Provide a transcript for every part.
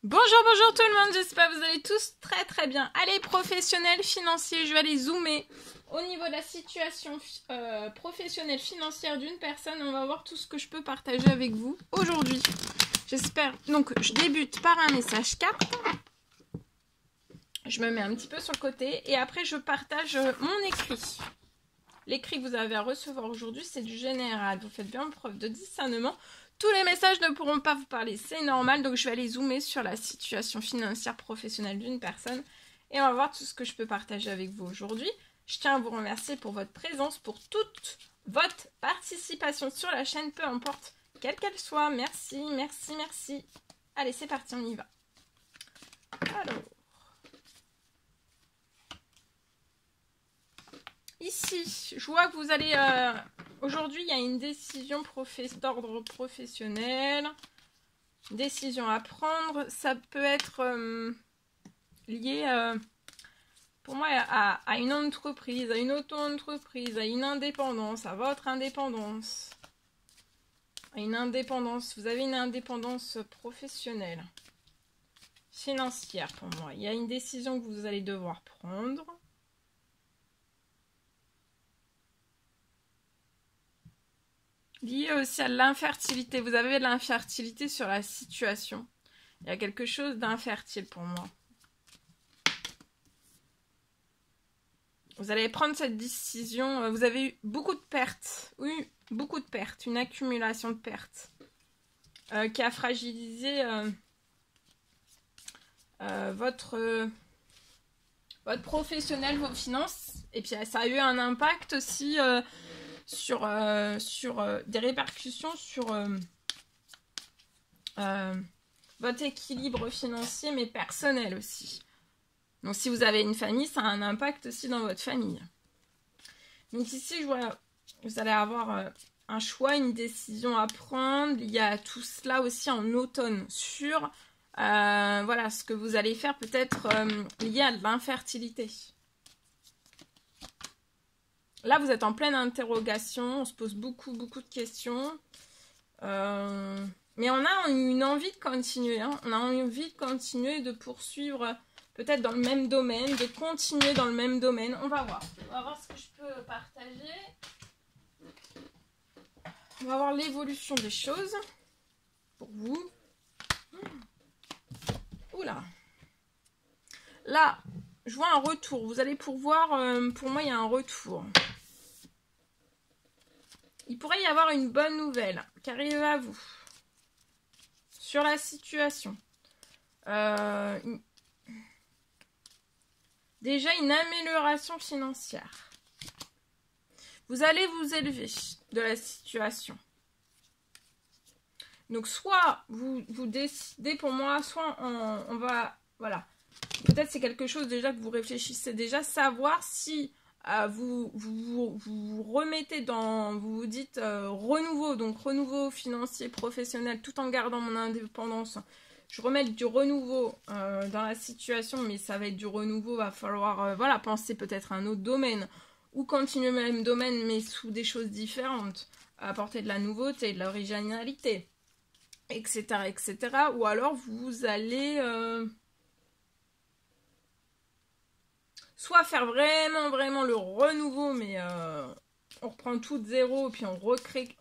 Bonjour tout le monde, j'espère que vous allez tous très bien. Allez, professionnels, financiers, je vais aller zoomer au niveau de la situation professionnelle financière d'une personne. On va voir tout ce que je peux partager avec vous aujourd'hui. J'espère. Donc, je débute par un message carte. Je me mets un petit peu sur le côté et après je partage mon écrit. L'écrit que vous avez à recevoir aujourd'hui, c'est du général. Vous faites bien preuve de discernement. Tous les messages ne pourront pas vous parler, c'est normal. Donc, je vais aller zoomer sur la situation financière professionnelle d'une personne. Et on va voir tout ce que je peux partager avec vous aujourd'hui. Je tiens à vous remercier pour votre présence, pour toute votre participation sur la chaîne, peu importe quelle qu'elle soit. Merci. Allez, c'est parti, on y va. Alors. Ici, je vois que vous allez... aujourd'hui, il y a une décision d'ordre professionnel. Décision à prendre. Ça peut être lié, pour moi, à une entreprise, à une auto-entreprise, à une indépendance, à votre indépendance. À une indépendance. Vous avez une indépendance professionnelle. Financière, pour moi. Il y a une décision que vous allez devoir prendre. Lié aussi à l'infertilité. Vous avez de l'infertilité sur la situation. Il y a quelque chose d'infertile pour moi. Vous allez prendre cette décision. Vous avez eu beaucoup de pertes. Oui, beaucoup de pertes. Une accumulation de pertes. Qui a fragilisé votre professionnel, vos finances. Et puis ça a eu un impact aussi... sur des répercussions sur votre équilibre financier, mais personnel aussi. Donc, si vous avez une famille, ça a un impact aussi dans votre famille. Donc, ici, je vois, vous allez avoir un choix, une décision à prendre. Il y a tout cela aussi en automne sur voilà, ce que vous allez faire peut-être lié à l'infertilité. Là, vous êtes en pleine interrogation, on se pose beaucoup de questions. Mais on a une envie de continuer. Hein. On a envie de continuer, de poursuivre peut-être dans le même domaine, de continuer dans le même domaine. On va voir. On va voir ce que je peux partager. On va voir l'évolution des choses pour vous. Oula. Là, je vois un retour. Vous allez pouvoir... pour moi, il y a un retour. Il pourrait y avoir une bonne nouvelle qui arrive à vous sur la situation. Déjà une amélioration financière. Vous allez vous élever de la situation. Donc soit vous décidez pour moi, soit on va... Voilà. Peut-être c'est quelque chose déjà que vous réfléchissez déjà. Savoir si... vous remettez dans, vous vous dites renouveau, donc renouveau financier, professionnel, tout en gardant mon indépendance. Je remets du renouveau dans la situation, mais ça va être du renouveau, va falloir voilà, penser peut-être à un autre domaine, ou continuer le même domaine, mais sous des choses différentes, apporter de la nouveauté, de l'originalité, etc. Ou alors vous allez... soit faire vraiment le renouveau, mais on reprend tout de zéro, et puis on refait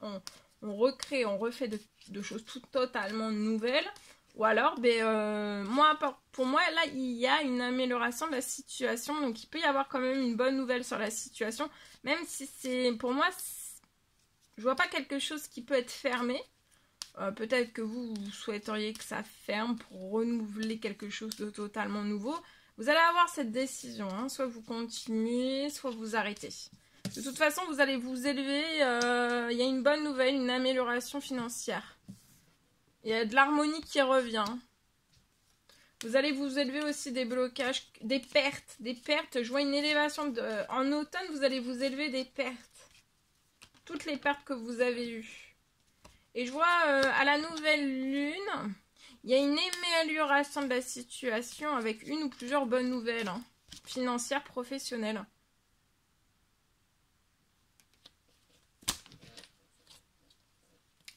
de choses tout totalement nouvelles. Ou alors, pour moi, là, il y a une amélioration de la situation. Donc, il peut y avoir quand même une bonne nouvelle sur la situation. Même si c'est, pour moi, je vois pas quelque chose qui peut être fermé. Peut-être que vous souhaiteriez que ça ferme pour renouveler quelque chose de totalement nouveau. Vous allez avoir cette décision, hein. Soit vous continuez, soit vous arrêtez. De toute façon, vous allez vous élever, il y a une bonne nouvelle, une amélioration financière. Il y a de l'harmonie qui revient. Vous allez vous élever aussi des blocages, des pertes. Je vois une élévation. En automne, vous allez vous élever des pertes. Toutes les pertes que vous avez eues. Et je vois à la nouvelle lune... Il y a une amélioration de la situation avec une ou plusieurs bonnes nouvelles hein, financières, professionnelles.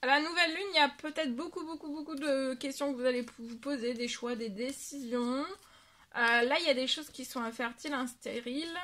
À la nouvelle lune, il y a peut-être beaucoup de questions que vous allez vous poser, des choix, des décisions. Là, il y a des choses qui sont infertiles, instériles.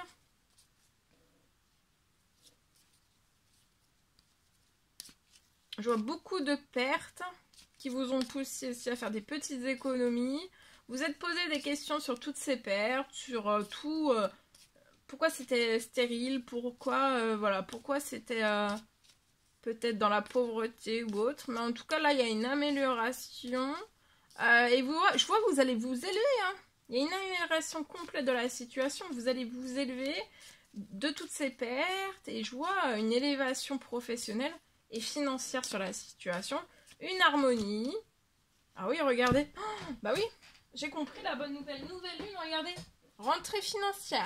Je vois beaucoup de pertes qui vous ont poussé aussi à faire des petites économies. Vous êtes posé des questions sur toutes ces pertes, sur tout. Pourquoi c'était stérile, pourquoi, voilà, pourquoi c'était peut-être dans la pauvreté ou autre. Mais en tout cas, là, il y a une amélioration. Et je vois que vous allez vous élever. Hein. Il y a une amélioration complète de la situation. Vous allez vous élever de toutes ces pertes. Et je vois une élévation professionnelle et financière sur la situation. Une harmonie. Ah oui, regardez. Oh, bah oui, j'ai compris la bonne nouvelle. Nouvelle lune, regardez. Rentrée financière.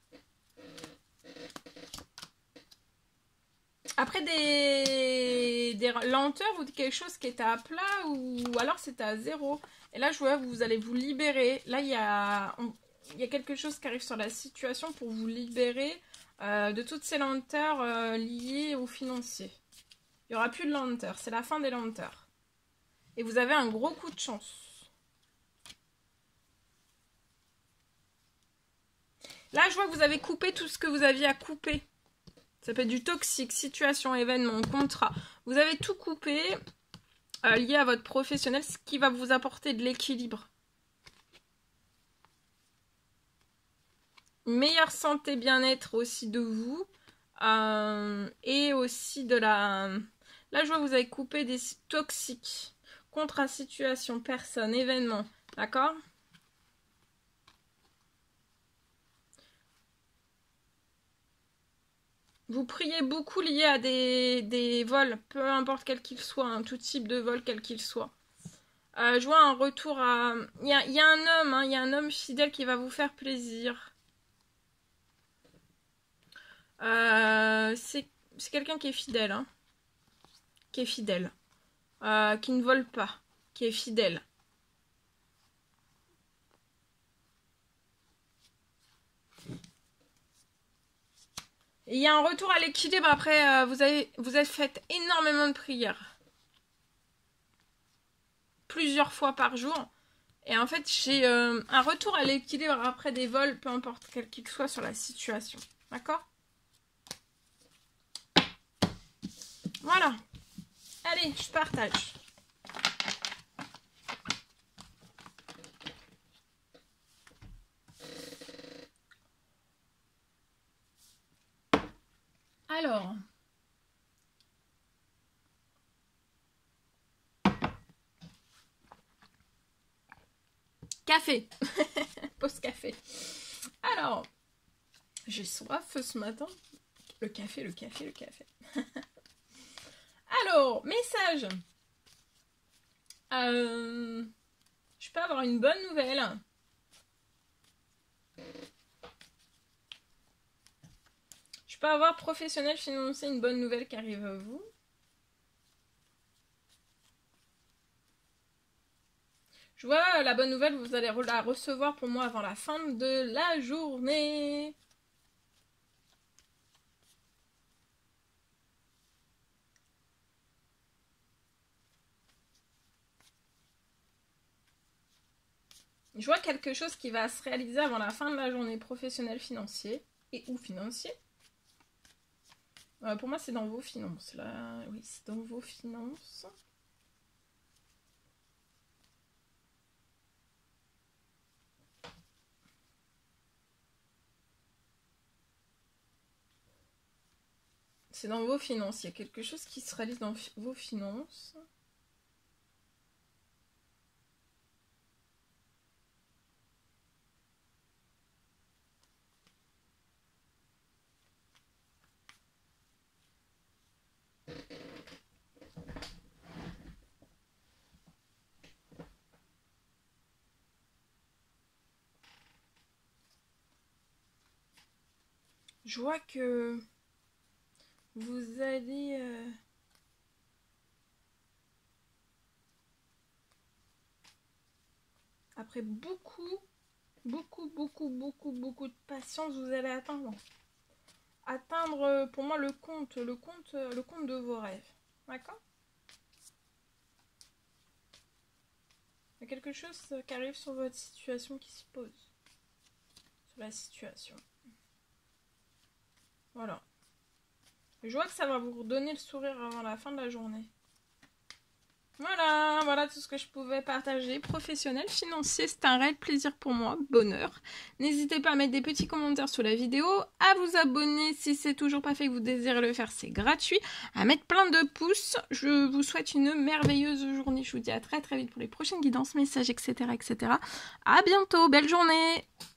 Après des lenteurs ou quelque chose qui était à plat ou alors c'était à zéro. Et là, je vois que vous allez vous libérer. Là, il y a quelque chose qui arrive sur la situation pour vous libérer de toutes ces lenteurs liées aux financiers. Il n'y aura plus de lenteurs. C'est la fin des lenteurs. Et vous avez un gros coup de chance. Là, je vois que vous avez coupé tout ce que vous aviez à couper. Ça peut être du toxique, situation, événement, contrat. Vous avez tout coupé lié à votre professionnel, ce qui va vous apporter de l'équilibre. Une meilleure santé, bien-être aussi de vous. Et aussi de la... Là, je vois que vous avez coupé des toxiques. Contrat, situation, personne, événement. D'accord ? Vous priez beaucoup lié à des vols, peu importe quel qu'il soit, hein, tout type de vol, quel qu'il soit. Je vois un retour à... Il y a un homme, hein, il y a un homme fidèle qui va vous faire plaisir. C'est quelqu'un qui est fidèle, hein, qui est fidèle, qui ne vole pas, qui est fidèle. Et il y a un retour à l'équilibre après, vous avez fait énormément de prières. Plusieurs fois par jour. Et en fait, j'ai un retour à l'équilibre après des vols, peu importe quel qu'il soit sur la situation. D'accord ? Voilà. Allez, je partage. Alors. Café. Pause café. Alors. J'ai soif ce matin. Le café. Alors, message. Je peux avoir une bonne nouvelle. Je peux avoir professionnel financier une bonne nouvelle qui arrive à vous. Je vois la bonne nouvelle, vous allez la recevoir pour moi avant la fin de la journée. Je vois quelque chose qui va se réaliser avant la fin de la journée, professionnel, financier et ou financier. Pour moi, c'est dans vos finances. Là, oui, c'est dans vos finances. C'est dans vos finances. Il y a quelque chose qui se réalise dans vos finances. Je vois que vous allez... Après beaucoup de patience, vous allez atteindre pour moi le compte de vos rêves. D'accord ? Il y a quelque chose qui arrive sur votre situation qui se pose. Sur la situation. Voilà. Je vois que ça va vous redonner le sourire avant la fin de la journée. Voilà tout ce que je pouvais partager. Professionnel, financier, c'est un réel plaisir pour moi, bonheur. N'hésitez pas à mettre des petits commentaires sous la vidéo, à vous abonner si c'est toujours pas fait et que vous désirez le faire, c'est gratuit, à mettre plein de pouces. Je vous souhaite une merveilleuse journée. Je vous dis à très très vite pour les prochaines guidances, messages, etc. etc. À bientôt, belle journée!